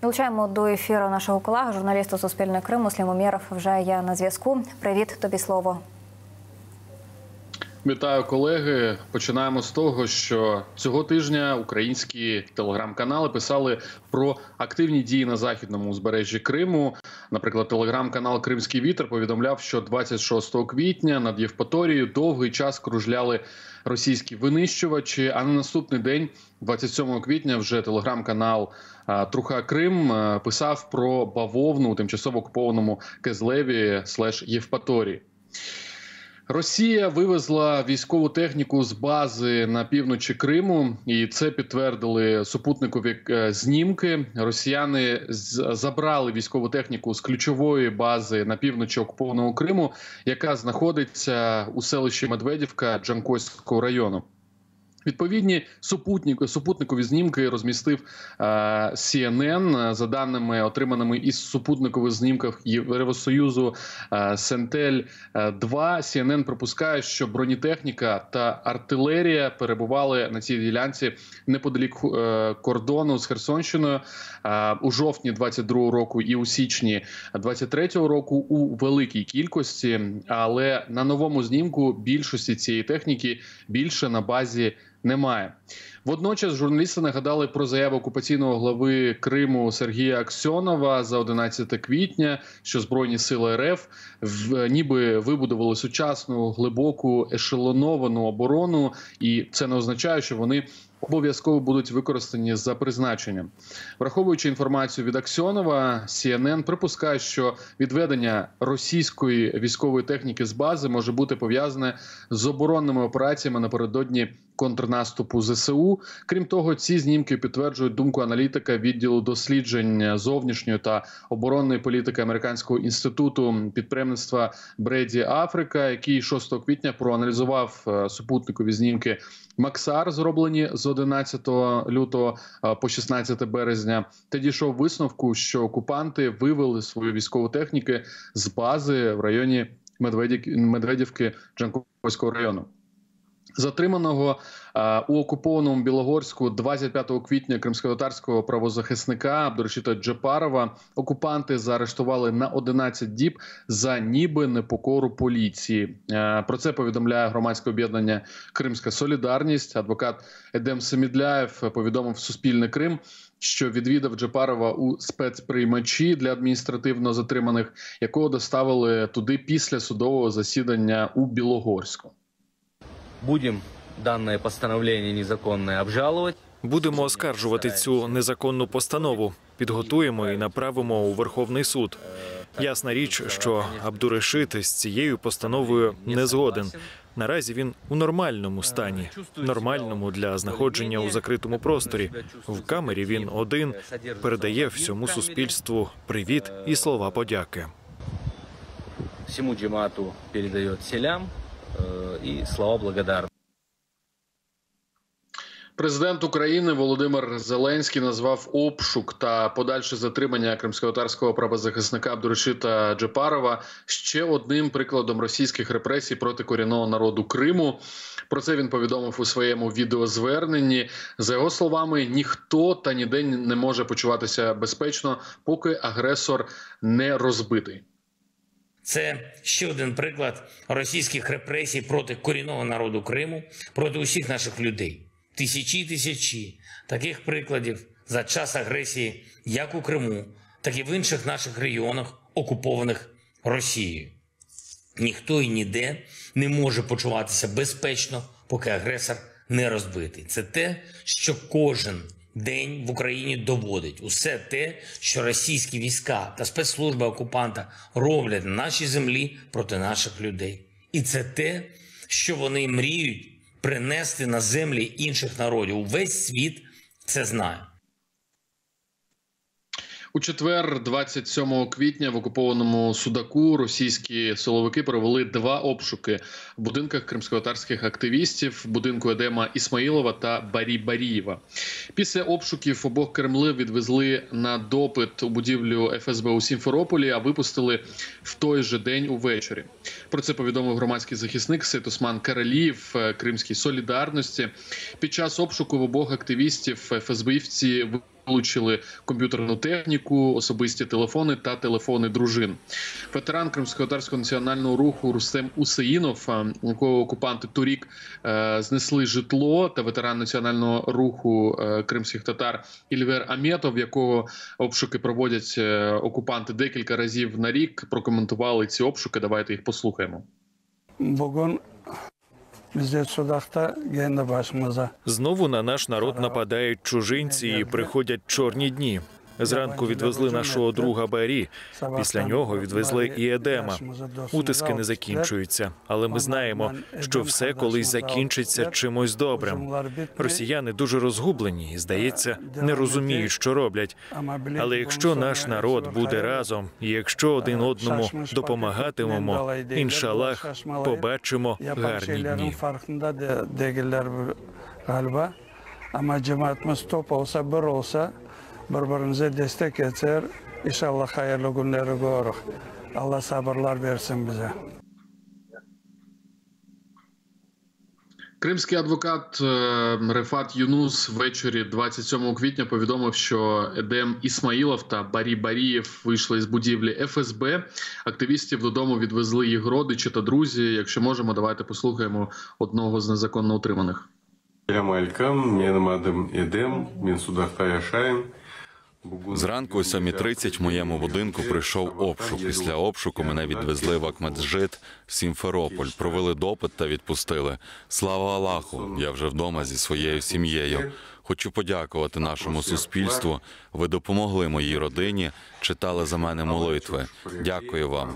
Долучаємо до ефіру нашого колеги, журналіста Суспільного Крим Муслім Умєров вже є на зв'язку. Привіт, тобі слово. Вітаю, колеги. Починаємо з того, що цього тижня українські телеграм-канали писали про активні дії на західному узбережжі Криму. Наприклад, телеграм-канал «Кримський вітер» повідомляв, що 26 квітня над Євпаторією довгий час кружляли російські винищувачі, а на наступний день, 27 квітня, вже телеграм-канал «Труха Крим» писав про бавовну у тимчасово окупованому Кезлеві/Євпаторії. Росія вивезла військову техніку з бази на півночі Криму, і це підтвердили супутникові знімки. Росіяни забрали військову техніку з ключової бази на півночі окупованого Криму, яка знаходиться у селищі Медведівка Джанкойського району. Відповідні супутникові знімки розмістив CNN. За даними, отриманими із супутникових знімків Євросоюзу Сентель-2, CNN припускає, що бронетехніка та артилерія перебували на цій ділянці неподалік кордону з Херсонщиною у жовтні 22-го року і у січні 23-го року у великій кількості, але на новому знімку більшості цієї техніки більше на базі немає. Водночас журналісти нагадали про заяву окупаційного глави Криму Сергія Аксьонова за 11 квітня, що Збройні сили РФ ніби вибудували сучасну, глибоку, ешелоновану оборону, і це не означає, що вони обов'язково будуть використані за призначенням. Враховуючи інформацію від Аксьонова, CNN припускає, що відведення російської військової техніки з бази може бути пов'язане з оборонними операціями напередодні контрнаступу ЗСУ. Крім того, ці знімки підтверджують думку аналітика відділу досліджень зовнішньої та оборонної політики Американського інституту підприємництва Бреді Африка, який 6 квітня проаналізував супутникові знімки Максар, зроблені з 11 лютого по 16 березня, та дійшов висновку, що окупанти вивели свою військову техніку з бази в районі Медведівки Джанкойського району. Затриманого у окупованому Білогорську 25 квітня кримськотатарського правозахисника Абдурашита Джапарова окупанти заарештували на 11 діб за ніби непокору поліції. Про це повідомляє громадське об'єднання «Кримська солідарність». Адвокат Едем Семідляєв повідомив Суспільне Крим, що відвідав Джапарова у спецприймачі для адміністративно затриманих, якого доставили туди після судового засідання у Білогорську. Будемо дане постановлення незаконне обжалувати. Будемо оскаржувати цю незаконну постанову, підготуємо і направимо у Верховний суд. Ясна річ, що Абдурашит з цією постановою не згоден. Наразі він у нормальному стані, нормальному для знаходження у закритому просторі. В камері він один, передає всьому суспільству привіт і слова подяки. Всьому джемату передає селям і слова благодарності. Президент України Володимир Зеленський назвав обшук та подальше затримання кримськотатарського правозахисника Абдурашита Джапарова ще одним прикладом російських репресій проти корінного народу Криму. Про це він повідомив у своєму відеозверненні. За його словами, ніхто та ніде не може почуватися безпечно, поки агресор не розбитий. Це ще один приклад російських репресій проти корінного народу Криму, проти усіх наших людей. Тисячі і тисячі таких прикладів за час агресії як у Криму, так і в інших наших регіонах, окупованих Росією. Ніхто і ніде не може почуватися безпечно, поки агресор не розбитий. Це те, що кожен день в Україні доводить. Усе те, що російські війська та спецслужби окупанта роблять на нашій землі проти наших людей. І це те, що вони мріють принести на землі інших народів. Увесь світ це знає. У четвер, 27 квітня, в окупованому Судаку російські силовики провели 2 обшуки в будинках кримськотатарських активістів, будинку Едема Ісмаїлова та Барі Барієва. Після обшуків обох Кремли відвезли на допит у будівлю ФСБ у Сімферополі, а випустили в той же день увечері. Про це повідомив громадський захисник Сейт Осман Каралієв Кримській солідарності. Під час обшуку в обох активістів ФСБівці вилучили комп'ютерну техніку, особисті телефони та телефони дружин. Ветеран Кримськотатарського національного руху Рустем Усеїнов, якого окупанти торік знесли житло, та ветеран національного руху кримських татар Ільвер Аметов, якого обшуки проводять окупанти декілька разів на рік, прокоментували ці обшуки. Давайте їх послухаємо. Знову на наш народ нападають чужинці і приходять чорні дні. Зранку відвезли нашого друга Барі, після нього відвезли і Едема. Утиски не закінчуються, але ми знаємо, що все колись закінчиться чимось добрим. Росіяни дуже розгублені і, здається, не розуміють, що роблять. Але якщо наш народ буде разом, і якщо один одному допомагатимемо, іншаллах, побачимо гарні дні. Bir-birimize destek etser, inşallah hayırlı günleri görürük. Allah sabırlar versin bize. Кримський адвокат Рефат Юнус ввечері 27 квітня повідомив, що Едем Ісмаїлов та Барі Барієв вийшли з будівлі ФСБ. Активістів додому відвезли їх родичі та друзі. Якщо можемо, давайте послухаємо одного з незаконно утриманих. Зранку о 7:30 в моєму будинку прийшов обшук. Після обшуку мене відвезли в Ахмеджит, в Сімферополь, провели допит та відпустили. Слава Аллаху, я вже вдома зі своєю сім'єю. Хочу подякувати нашому суспільству. Ви допомогли моїй родині, читали за мене молитви. Дякую вам.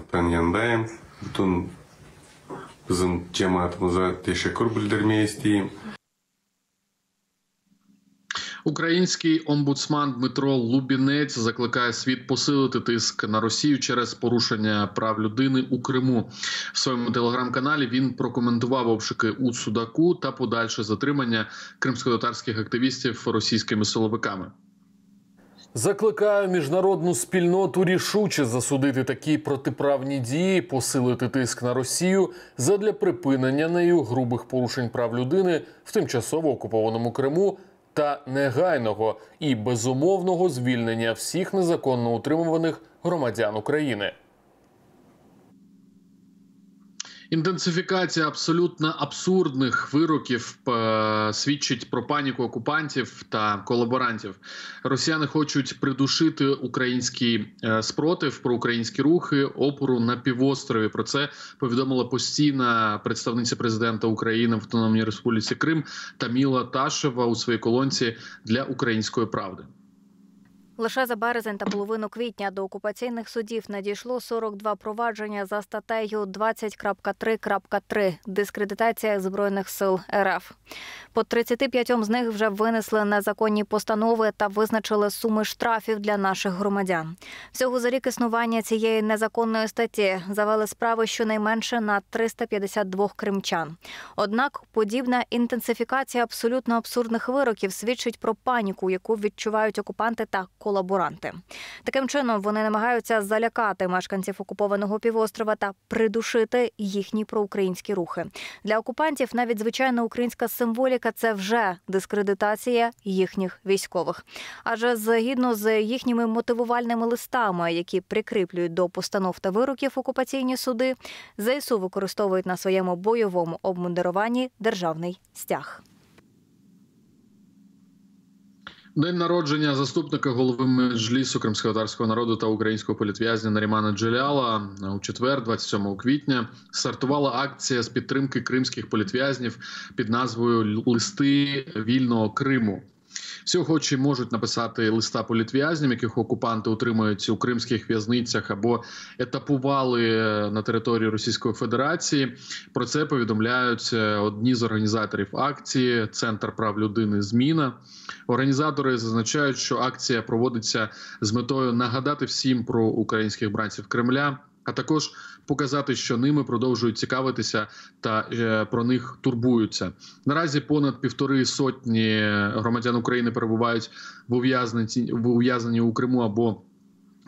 Український омбудсман Дмитро Лубінець закликає світ посилити тиск на Росію через порушення прав людини у Криму. В своєму телеграм-каналі він прокоментував обшуки у Судаку та подальше затримання кримськотатарських активістів російськими силовиками. Закликаю міжнародну спільноту рішуче засудити такі протиправні дії, посилити тиск на Росію задля припинення нею грубих порушень прав людини в тимчасово окупованому Криму та негайного і безумовного звільнення всіх незаконно утримуваних громадян України. Інтенсифікація абсолютно абсурдних вироків свідчить про паніку окупантів та колаборантів. Росіяни хочуть придушити український спротив, проукраїнські рухи, опору на півострові. Про це повідомила постійна представниця президента України в Автономній Республіці Крим Таміла Ташева у своїй колонці для «Української правди». Лише за березень та половину квітня до окупаційних судів надійшло 42 провадження за статтею 20.3.3 «Дискредитація Збройних сил РФ». По 35 з них вже винесли незаконні постанови та визначили суми штрафів для наших громадян. Всього за рік існування цієї незаконної статті завели справи щонайменше на 352 кримчан. Однак подібна інтенсифікація абсолютно абсурдних вироків свідчить про паніку, яку відчувають окупанти та колаборанти. Таким чином, вони намагаються залякати мешканців окупованого півострова та придушити їхні проукраїнські рухи. Для окупантів навіть звичайна українська символіка – це вже дискредитація їхніх військових. Адже згідно з їхніми мотивувальними листами, які прикріплюють до постанов та вироків окупаційні суди, ЗСУ використовують на своєму бойовому обмундируванні державний стяг. День народження заступника голови Меджлісу кримськотатарського народу та українського політв'язня Нарімана Джеляла у четвер, 27 квітня, стартувала акція з підтримки кримських політв'язнів під назвою «Листи вільного Криму». Всі охочі можуть написати листа політв'язням, яких окупанти утримують у кримських в'язницях або етапували на території Російської Федерації. Про це повідомляють одні з організаторів акції «Центр прав людини Зміна». Організатори зазначають, що акція проводиться з метою нагадати всім про українських бранців Кремля, а також показати, що ними продовжують цікавитися та про них турбуються. Наразі понад 1,5 сотні громадян України перебувають в ув'язненні у Криму або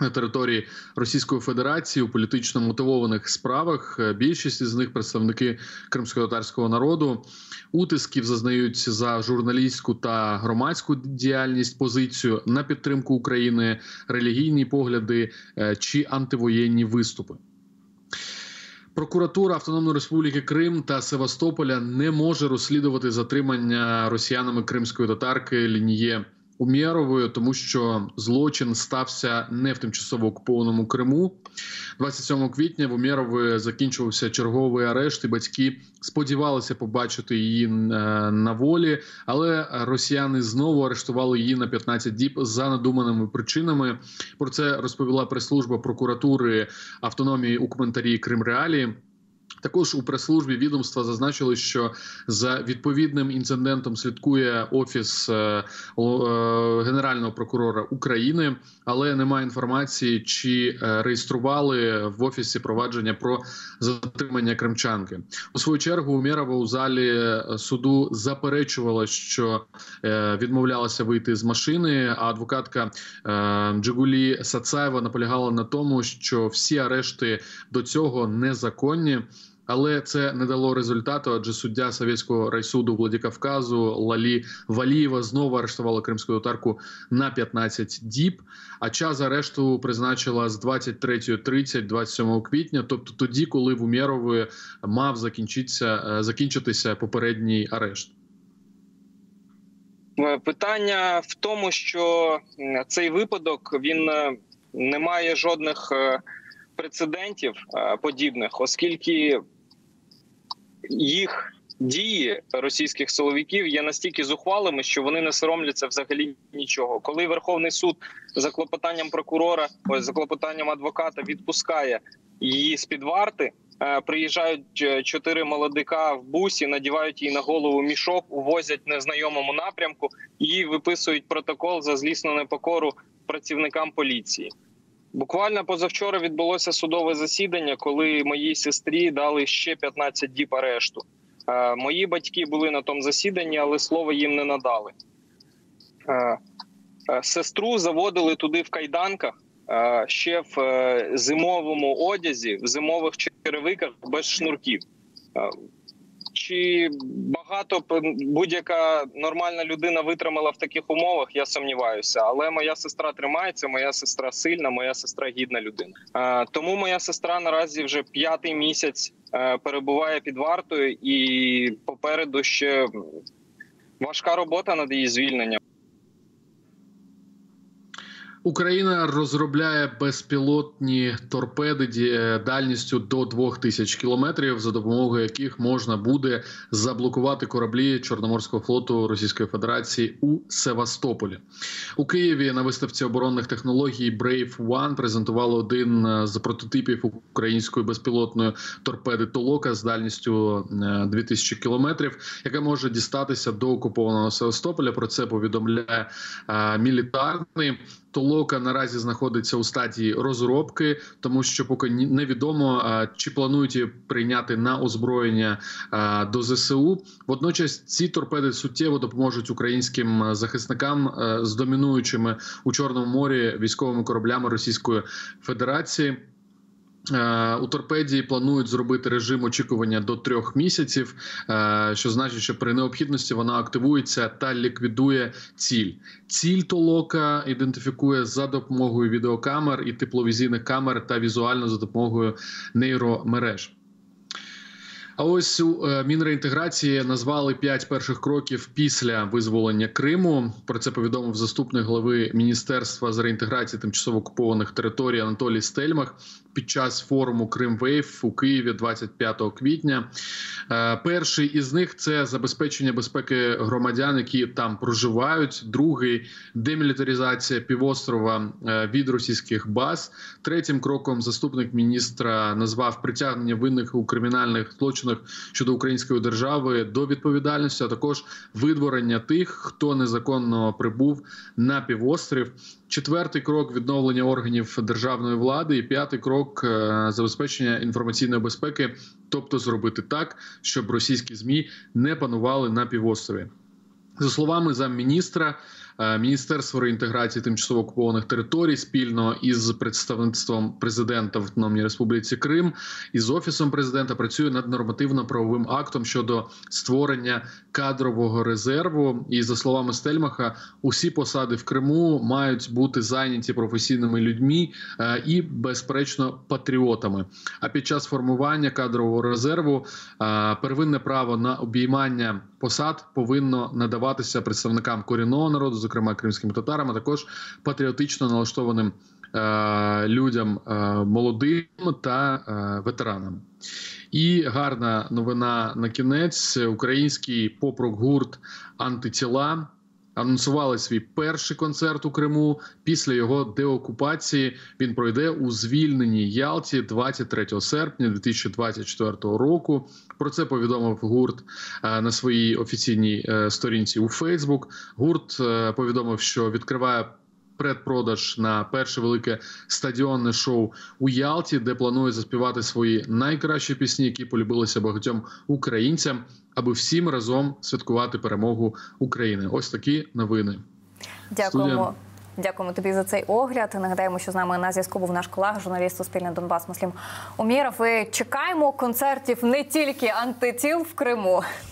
території Російської Федерації у політично мотивованих справах. Більшість із них представники кримськотатарського народу. Утисків зазнають за журналістську та громадську діяльність, позицію на підтримку України, релігійні погляди чи антивоєнні виступи. Прокуратура Автономної Республіки Крим та Севастополя не може розслідувати затримання росіянами кримської татарки Ліньє Умєрової, тому що злочин стався не в тимчасово окупованому Криму. 27 квітня в Умєрової закінчувався черговий арешт, і батьки сподівалися побачити її на волі, але росіяни знову арештували її на 15 діб за надуманими причинами. Про це розповіла прес-служба прокуратури автономії у коментарі «Кримреалії». Також у прес-службі відомства зазначили, що за відповідним інцидентом слідкує Офіс Генерального прокурора України, але немає інформації, чи реєстрували в Офісі провадження про затримання кримчанки. У свою чергу Умєрова у залі суду заперечувала, що відмовлялася вийти з машини, а адвокатка Джигулі Сацаєва наполягала на тому, що всі арешти до цього незаконні. Але це не дало результату, адже суддя Совєтського райсуду Владикавказу Лалі Валієва знову арештувала кримську татарку на 15 діб, а час арешту призначила з 23:30 27 квітня, тобто тоді, коли в Умєрової мав закінчитися попередній арешт. Питання в тому, що цей випадок, він не має жодних прецедентів подібних, оскільки їх дії російських силовиків є настільки зухвалими, що вони не соромляться взагалі нічого. Коли Верховний суд за клопотанням прокурора, за клопотанням адвоката відпускає її з-під варти, приїжджають 4 молодика в бусі, надівають їй на голову мішок, увозять в незнайомому напрямку і виписують протокол за злісну непокору працівникам поліції. Буквально позавчора відбулося судове засідання, коли моїй сестрі дали ще 15 діб арешту. Мої батьки були на тому засіданні, але слово їм не надали. Сестру заводили туди в кайданках, ще в зимовому одязі, в зимових черевиках без шнурків. Чи багато будь-яка нормальна людина витримала в таких умовах, я сумніваюся. Але моя сестра тримається, моя сестра сильна, моя сестра гідна людина. Тому моя сестра наразі вже 5-й місяць перебуває під вартою, і попереду ще важка робота над її звільненням. Україна розробляє безпілотні торпеди дальністю до 2000 кілометрів, за допомогою яких можна буде заблокувати кораблі Чорноморського флоту Російської Федерації у Севастополі. У Києві на виставці оборонних технологій Brave One презентували один з прототипів української безпілотної торпеди «Толока» з дальністю 2000 кілометрів, яка може дістатися до окупованого Севастополя. Про це повідомляє мілітарний. «Толока» наразі знаходиться у стадії розробки, тому що поки невідомо, чи планують її прийняти на озброєння до ЗСУ. Водночас ці торпеди суттєво допоможуть українським захисникам з домінуючими у Чорному морі військовими кораблями Російської Федерації. У торпеді планують зробити режим очікування до 3 місяців, що значить, що при необхідності вона активується та ліквідує ціль. Ціль «Толока» ідентифікує за допомогою відеокамер і тепловізійних камер та візуально за допомогою нейромереж. А ось у Мінреінтеграції назвали 5 перших кроків після визволення Криму. Про це повідомив заступник глави Міністерства з реінтеграції тимчасово окупованих територій Анатолій Стельмах під час форуму «Крим-Вейв» у Києві 25 квітня. Перший із них – це забезпечення безпеки громадян, які там проживають. Другий – демілітаризація півострова від російських баз. Третім кроком заступник міністра назвав притягнення винних у кримінальних злочинах щодо української держави до відповідальності, а також видворення тих, хто незаконно прибув на півострів. Четвертий крок – відновлення органів державної влади. І п'ятий крок – забезпечення інформаційної безпеки, тобто зробити так, щоб російські ЗМІ не панували на півострові. За словами замміністра, Міністерство реінтеграції тимчасово окупованих територій спільно із представництвом президента в Автономній Республіці Крим і з Офісом президента працює над нормативно-правовим актом щодо створення кадрового резерву. І за словами Стельмаха, усі посади в Криму мають бути зайняті професійними людьми і, безперечно, патріотами. А під час формування кадрового резерву первинне право на обіймання посад повинно надаватися представникам корінного народу, зокрема кримським татарам, а також патріотично налаштованим людям молодим та ветеранам. І гарна новина на кінець. Український поп-рок-гурт «Антитіла» анонсували свій перший концерт у Криму. Після його деокупації він пройде у звільненій Ялті 23 серпня 2024 року. Про це повідомив гурт на своїй офіційній сторінці у Фейсбук. Гурт повідомив, що відкриває предпродаж на перше велике стадіонне шоу у Ялті, де планує заспівати свої найкращі пісні, які полюбилися багатьом українцям, аби всім разом святкувати перемогу України. Ось такі новини. Дякуємо. Дякуємо тобі за цей огляд. Нагадаємо, що з нами на зв'язку був наш колега, журналіст Суспільне Донбас Муслім Умєров. І чекаємо концертів не тільки антитіл в Криму.